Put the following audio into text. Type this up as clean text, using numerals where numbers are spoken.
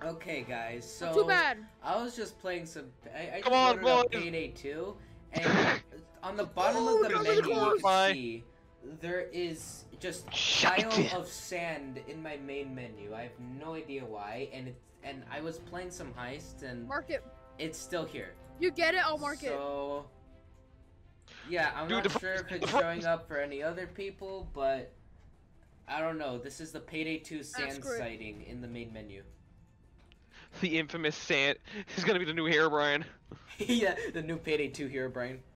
Okay, guys, so Too bad. I was just playing some. I just Come on, loaded up boys. Payday 2, and on the bottom Oh, of we the got really menu, you close. can Bye. see there is just Shut pile it. of sand in my main menu. I have no idea why, and I was playing some heists, and Mark it. it's still here. You get it, I'll mark it. So yeah, I'm Dude, not sure if it's showing up for any other people, but I don't know. This is the Payday 2 sand screw it. sighting in the main menu. The infamous Sand is gonna be the new Herobrine. Yeah, the new Payday 2 hero, Brian.